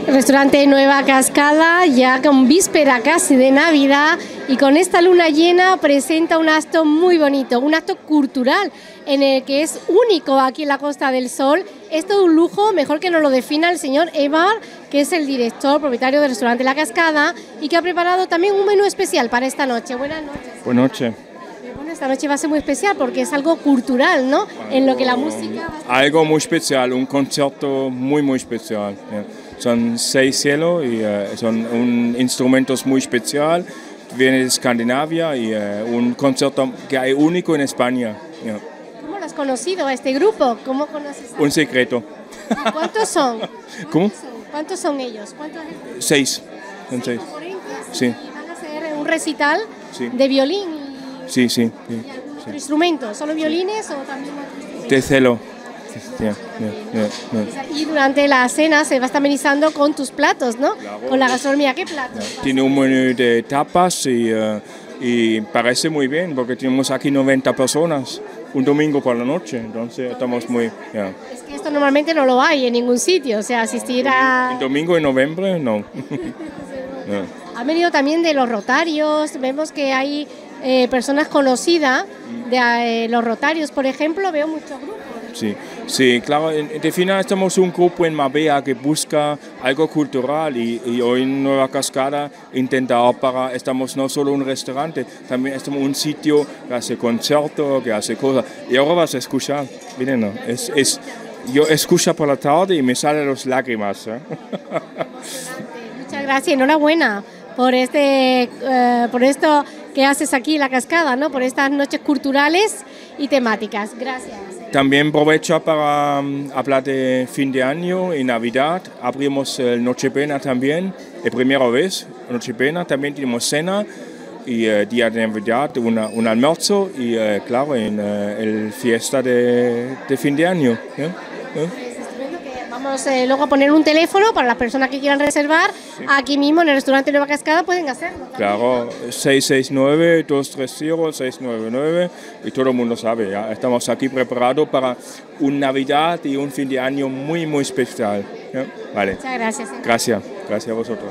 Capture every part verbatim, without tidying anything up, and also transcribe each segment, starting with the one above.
Restaurante Nueva Cascada, ya con víspera casi de Navidad y con esta luna llena presenta un acto muy bonito, un acto cultural en el que es único aquí en la Costa del Sol. Esto es un lujo, mejor que nos lo defina el señor Evar, que es el director, propietario del restaurante La Cascada y que ha preparado también un menú especial para esta noche. Buenas noches. Buenas noches. Bueno, esta noche va a ser muy especial porque es algo cultural, ¿no? Algo, en lo que la música... Algo muy especial, un concierto muy, muy especial. Yeah. Son seis cielos y uh, son un, instrumentos muy especial. Viene de Escandinavia y uh, un concierto que hay único en España. Yeah. ¿Cómo lo has conocido a este grupo? ¿Cómo conoces a... Un secreto. ¿Y cuántos son? ¿Cuántos ¿Cómo? Son? ¿Cuántos son ellos? ¿Cuántos? Seis. Son seis. Sí. Y van a hacer un recital sí. de violín. Y... Sí, sí. sí, ¿Y algún sí. instrumento? ¿Solo violines sí. o también otros instrumentos? De celo. Yeah, yeah, yeah, yeah. Y durante la cena se va a estar amenizando con tus platos, ¿no? Claro. Con la gastronomía. ¿Qué platos? Yeah. Tiene un menú de tapas y, uh, y parece muy bien porque tenemos aquí noventa personas un domingo por la noche, entonces estamos muy... Yeah. Es que esto normalmente no lo hay en ningún sitio, o sea, asistir a... El domingo en noviembre, no. yeah. Han venido también de los Rotarios, vemos que hay eh, personas conocidas de eh, los Rotarios, por ejemplo, veo muchos grupos. Sí, sí, claro, en definitiva estamos un grupo en Marbella que busca algo cultural y, y hoy en Nueva Cascada intentamos para, estamos no solo un restaurante, también estamos un sitio que hace conciertos, que hace cosas. Y ahora vas a escuchar, miren, ¿no? es, es, yo escucho por la tarde y me salen las lágrimas. ¿eh? Muchas gracias, enhorabuena por, este, uh, por esto que haces aquí en La Cascada, ¿no? Por estas noches culturales y temáticas. Gracias. También aprovecho para um, hablar de fin de año y Navidad. Abrimos el Nochebuena también, de primera vez. Nochebuena también tenemos cena y uh, día de Navidad, una, un almuerzo y uh, claro, en uh, el fiesta de, de fin de año. ¿eh? ¿Eh? Vamos eh, luego a poner un teléfono para las personas que quieran reservar. Sí. Aquí mismo en el restaurante Nueva Cascada pueden hacerlo. También, claro, ¿no? seis seis nueve, dos tres cero, seis nueve nueve y todo el mundo sabe, ya estamos aquí preparados para una Navidad y un fin de año muy muy especial. ¿Ya? Vale. Muchas gracias. ¿eh? Gracias, gracias a vosotros.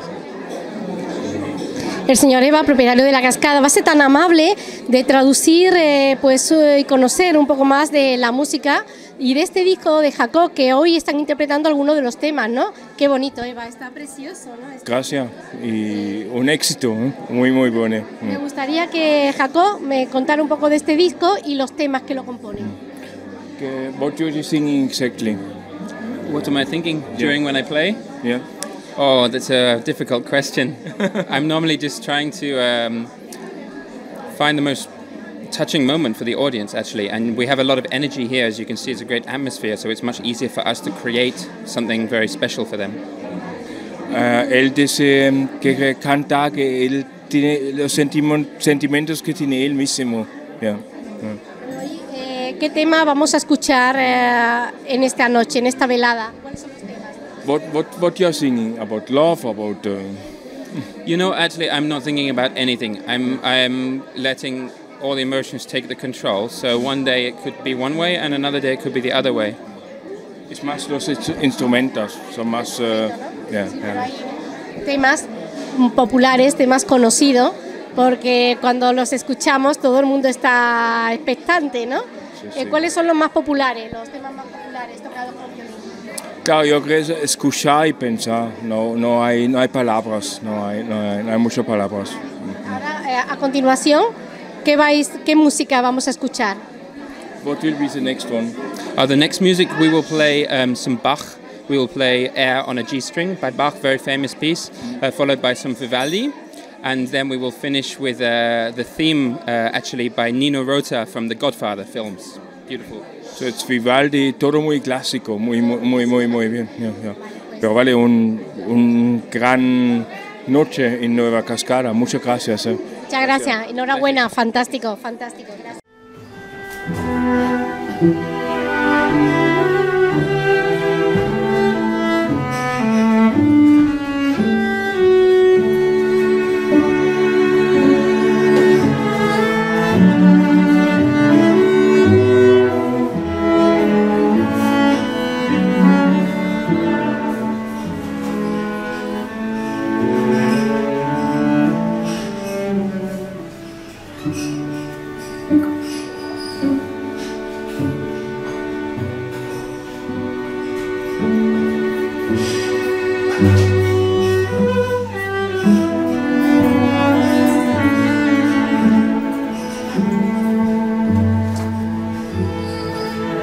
El señor Eva, propietario de La Cascada, va a ser tan amable de traducir eh, pues, y conocer un poco más de la música y de este disco de Jacob, que hoy están interpretando algunos de los temas, ¿no? Qué bonito, Eva, está precioso, ¿no? Está... Gracias, y un éxito, ¿eh? muy, muy bueno. Me gustaría que Jacob me contara un poco de este disco y los temas que lo componen. Okay. What are you singing exactly? What am I thinking during yeah. when I play? Yeah. Oh, that's a difficult question. I'm normally just trying to um, find the most touching moment for the audience, actually, and we have a lot of energy here. As you can see, it's a great atmosphere, so it's much easier for us to create something very special for them. Uh, él dice que canta que él tiene los sentimientos que tiene él mismo. Yeah. Yeah. Eh, ¿Qué tema vamos a escuchar eh, en esta noche, en esta velada? ¿Cuáles son los temas? What what what you're singing about love, about? Uh... You know, actually, I'm not thinking about anything. I'm I'm letting all the emotions take the control. So one day it could be one way, and another day it could be the other way. Es más los instrumentos, son más. Uh, yeah, yeah. Temas populares, temas conocidos, porque cuando los escuchamos todo el mundo está expectante, ¿no? Sí, sí. ¿Cuáles son los más populares, los temas más populares tocados por violín? Claro, yo creo que es escuchar y pensar, no, no, hay, no hay palabras, no hay, no hay, no hay muchas palabras. Ahora, eh, a continuación, ¿qué, vais, ¿qué música vamos a escuchar? What will be the next one? Uh, the next music we will play um, some Bach. We will play Air on a G string by Bach, very famous piece, uh, followed by some Vivaldi. And then we will finish with uh, the theme, uh, actually, by Nino Rota from the Godfather films. Beautiful. So it's Vivaldi, todo muy clásico, muy, muy, muy, muy bien. Yeah, yeah. Pero vale, un, un gran noche en Nueva Cascada. Muchas gracias. Eh. Muchas gracias. Enhorabuena. Gracias. Fantástico, fantástico. Gracias.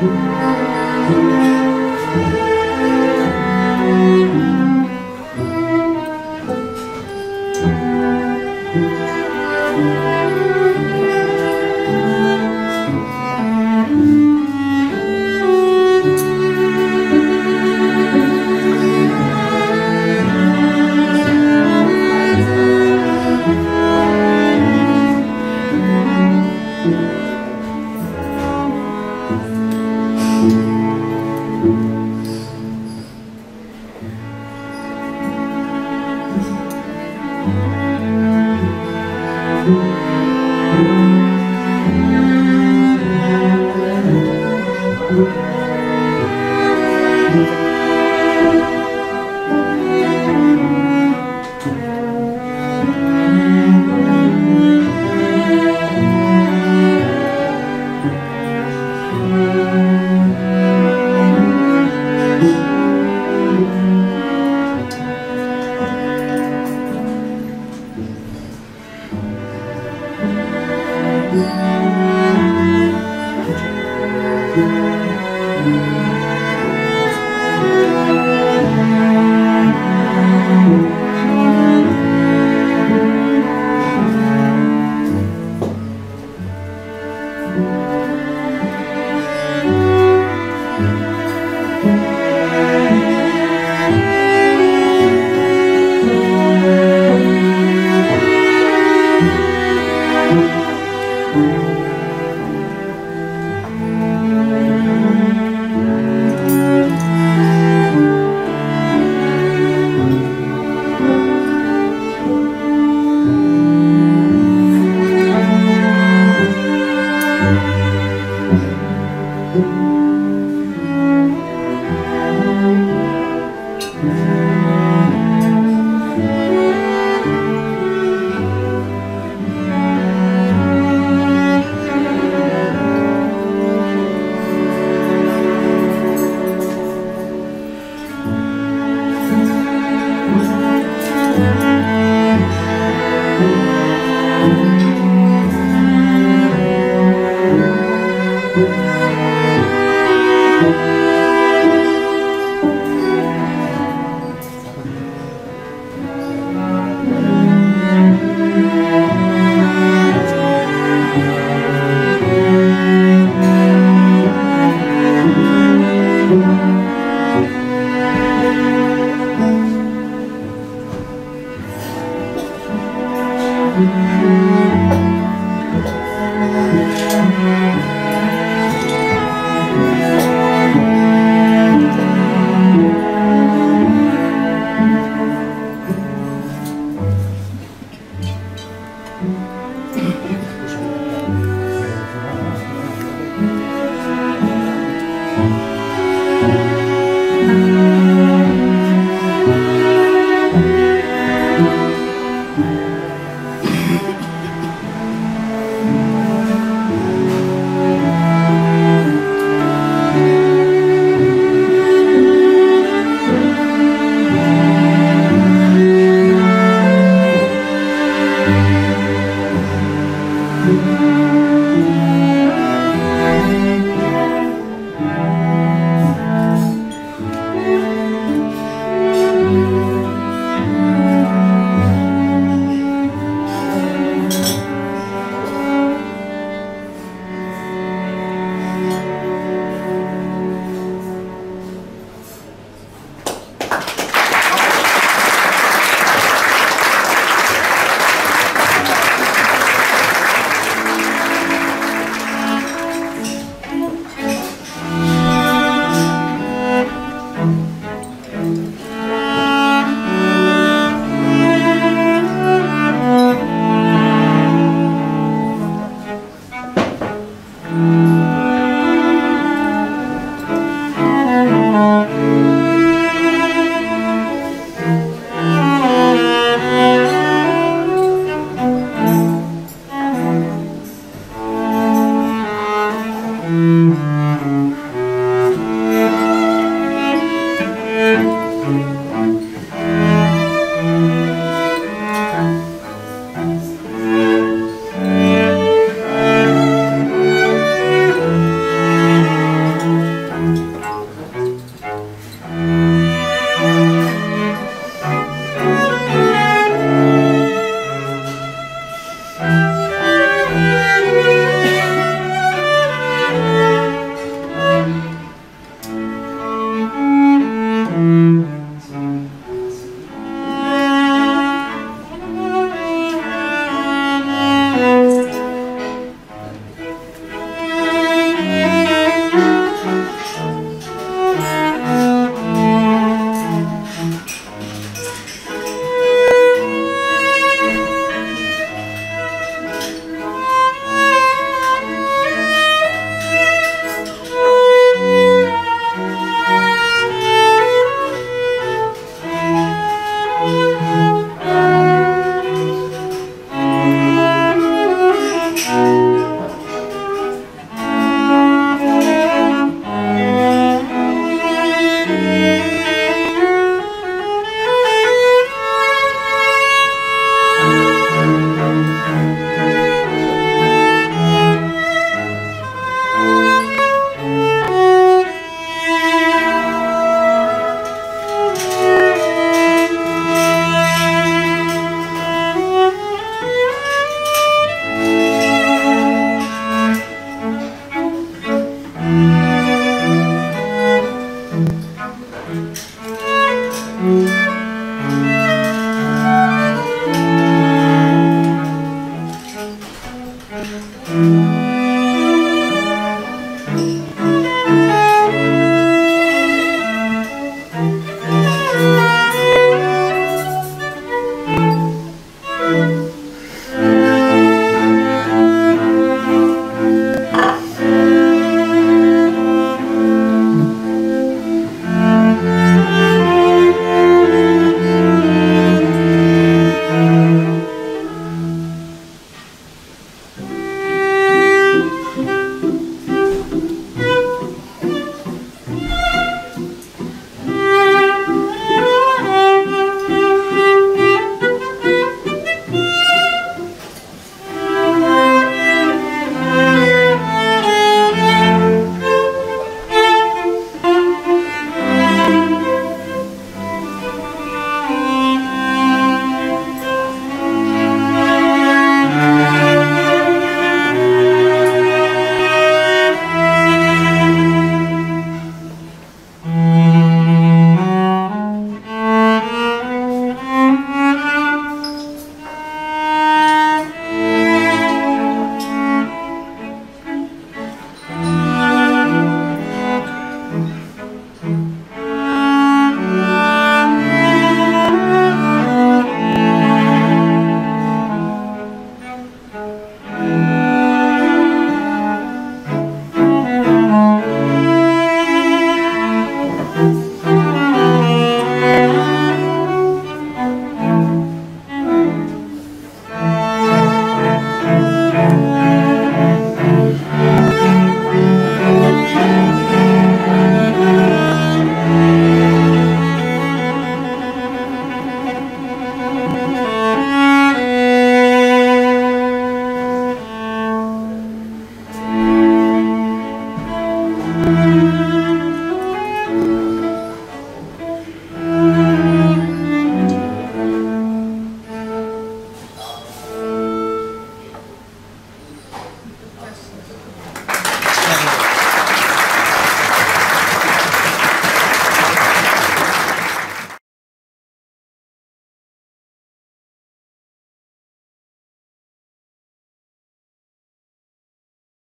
Thank you.